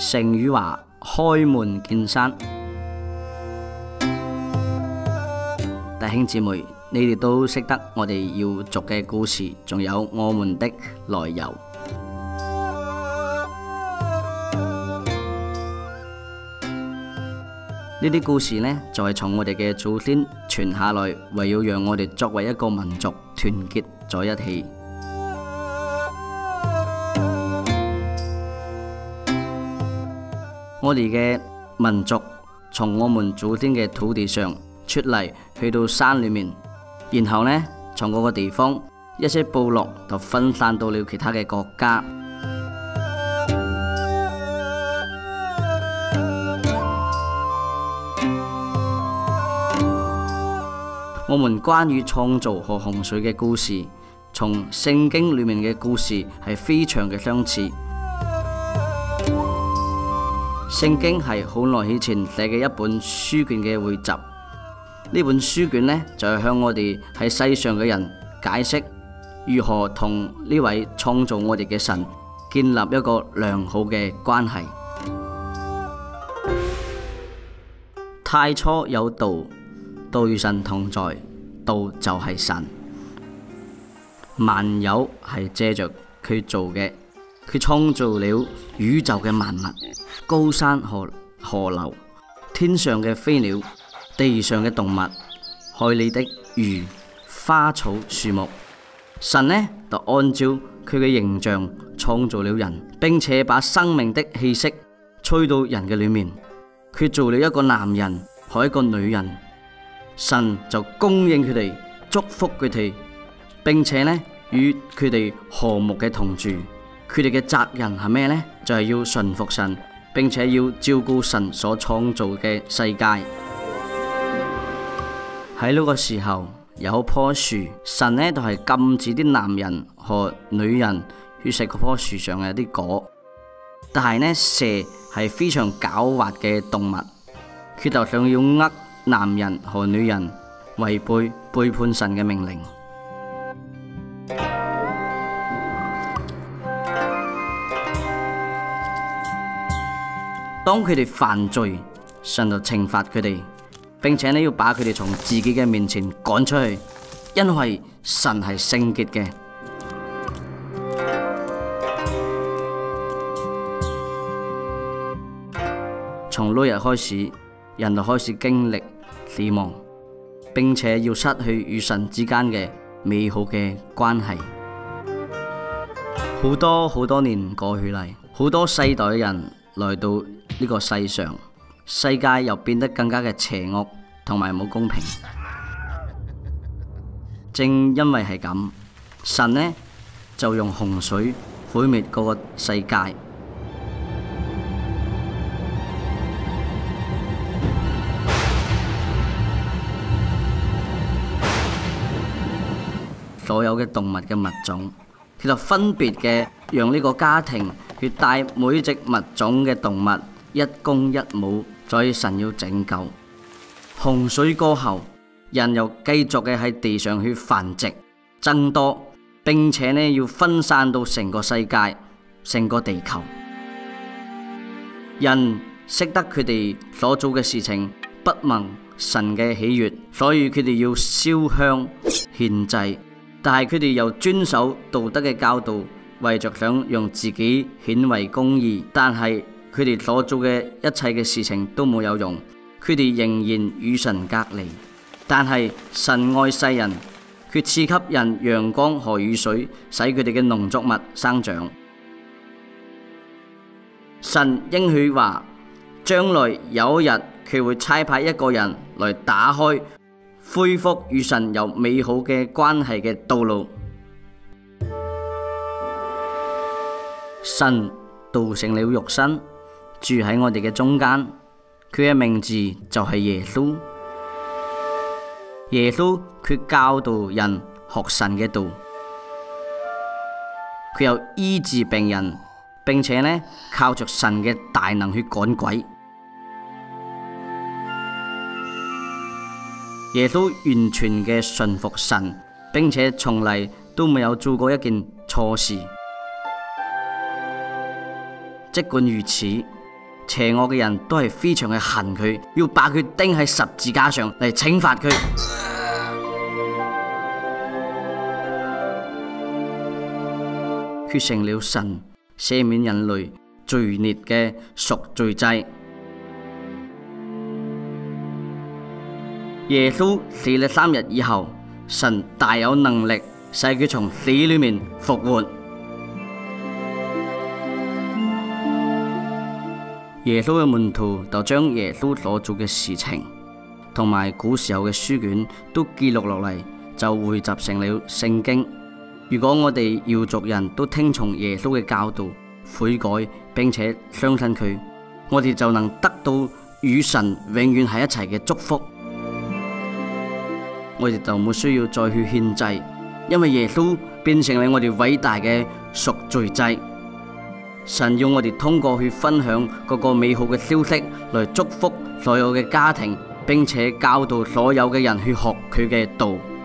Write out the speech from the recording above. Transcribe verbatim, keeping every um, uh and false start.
成語話開門見山。弟兄姊妹，你哋都識得我哋要讀嘅故事，仲有我們的來由。呢啲故事呢，就係從我哋嘅祖先傳下來，為要讓我哋作為一個民族團結在一起。我哋嘅民族從我們祖先嘅土地上出嚟，去到山裏面，然後呢，從嗰個地方一些部落就分散到了其他嘅國家。我們關於創造和洪水嘅故事，從聖經裏面嘅故事係非常嘅相似。聖經係好耐以前寫嘅一本書卷嘅匯集，呢本書卷呢，就係向我哋喺世上嘅人解釋如何同呢位創造我哋嘅神建立一個良好嘅關係。太初有道，道與神同在，道就係神。萬有係借着佢做嘅，佢創造了宇宙嘅萬物，高山和河流，天上嘅飛鳥，地上嘅動物，海裏的魚，花草樹木。神呢，就按照佢嘅形象創造了人，並且把生命的氣息吹到人嘅裏面。佢做了一個男人和一個女人，神就供應佢哋，祝福佢哋，並且呢，與佢哋和睦嘅同住。佢哋嘅責任係咩呢？就係要順服神，並且要照顧神所創造嘅世界。喺呢個時候，有棵樹，神呢就係禁止啲男人和女人去食嗰棵樹上嘅啲果。但係呢，蛇係非常狡猾嘅動物，佢就想要呃男人和女人違背背叛神嘅命令。當佢哋犯罪，神就懲罰佢哋，並且呢要把佢哋從自己嘅面前趕出去，因為神係聖潔嘅。從嗰日開始，人就開始經歷死亡，並且要失去與神之間嘅美好嘅關係。好多好多年過去嚟，好多世代嘅人來到呢個世上，世界又變得更加嘅邪惡同埋冇公平。正因為係咁，神呢就用洪水毀滅嗰個世界。所有嘅動物嘅物種，佢就分別嘅讓呢個家庭去帶每隻物種嘅動物一公一母，所以神要拯救。洪水過後，人又繼續嘅喺地上去繁殖增多，並且呢要分散到成個世界、成個地球。人識得佢哋所做嘅事情不蒙神嘅喜悅，所以佢哋要燒香獻祭。但係佢哋又遵守道德嘅教導，為着想讓自己顯為公義，但係佢哋所做嘅一切嘅事情都冇有用，佢哋仍然與神隔離。但係神愛世人，佢賜給人陽光和雨水，使佢哋嘅農作物生長。神應許話，將來有一日佢會差派一個人來打開恢復與神有美好嘅關係嘅道路。神道成了肉身，住喺我哋嘅中間，佢嘅名字就係耶穌。耶穌佢教導人學神嘅道，佢又醫治病人，並且呢靠着神嘅大能去趕鬼。耶穌完全嘅順服神，並且從嚟都沒有做過一件錯事。儘管如此， 邪惡嘅人都係非常嘅恨佢，要把佢釘喺十字架上嚟懲罰佢。決成了神赦免人類罪孽嘅贖罪祭。耶穌死了三日以後，神大有能力使佢從死裏面復活。耶穌嘅門徒就將耶穌所做嘅事情同埋古時候嘅書卷都記錄落嚟，就匯集成了聖經。如果我哋耀族人都聽從耶穌嘅教導，悔改並且相信佢，我哋就能得到與神永遠喺一齊嘅祝福。我哋就冇需要再去獻祭，因為耶穌變成了我哋偉大嘅贖罪祭。神要我哋通過去分享嗰個美好嘅消息，來祝福所有嘅家庭，並且教導所有嘅人去學佢嘅道。